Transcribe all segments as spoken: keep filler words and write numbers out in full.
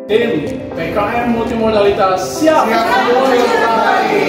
Tim P K M Multimodalitas siap. Siap mulai.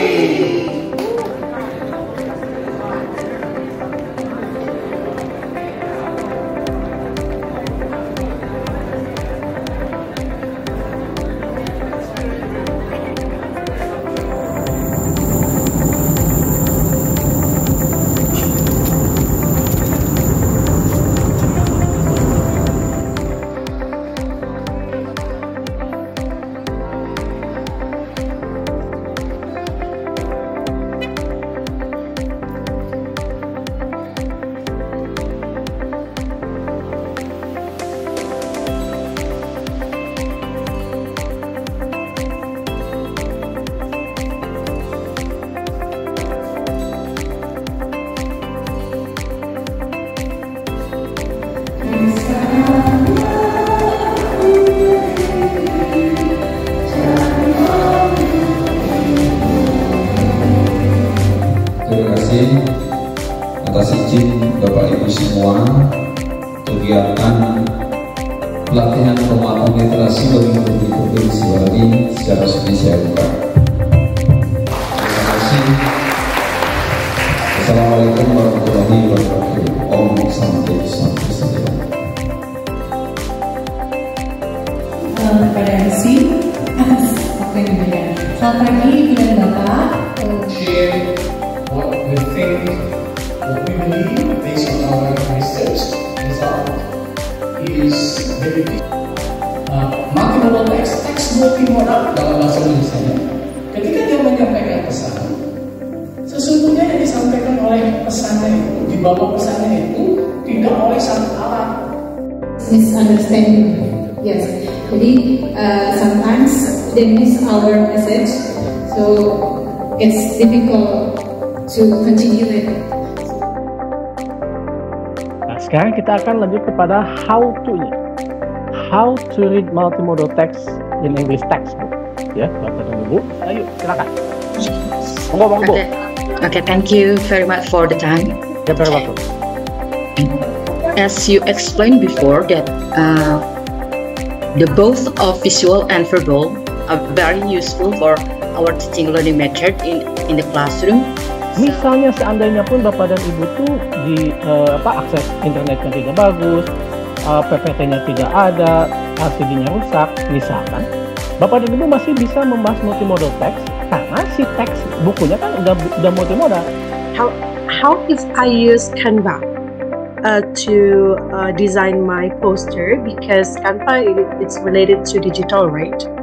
Terima kasih atas izin Bapak Ibu semua, kegiatan pelatihan pemahaman literasi bagi penduduk Provinsi Bali secara resmi saya buka. Terima kasih. Assalamualaikum warahmatullahi wabarakatuh. Om Santi Santi Saja. Kepada M C atas waktu yang diberikan. Selamat pagi Ibu dan Bapak. Share what we think, what we believe based on our research result is very big. Uh, multimodal text, text multimodal dalam bahasa Indonesia. Ketika dia menyampaikan pesan, sesungguhnya yang disampaikan oleh pesannya itu, di bawah pesannya itu tidak oleh satu alat. Misunderstanding. Yes. Jadi uh, sometimes they miss our message, so it's difficult to continue it. Nah, sekarang kita akan lanjut kepada how to-nya. How to read multimodal text in English textbook. Ya, Bapak dan Ibu. Ayo, silakan. Monggo, monggo. Okay. Okay, thank you very much for the time. Ya, very welcome. As you explained before that uh, the both of visual and verbal are very useful for our teaching learning method in in the classroom. Misalnya seandainya pun Bapak dan Ibu tuh di uh, apa akses internetnya tidak bagus, uh, P P T-nya tidak ada, L C D-nya rusak, misalkan, Bapak dan Ibu masih bisa membahas multimodal text karena si teks bukunya kan udah udah multimodal. How how if I use Canva uh, to uh, design my poster, because Canva it's related to digital, right?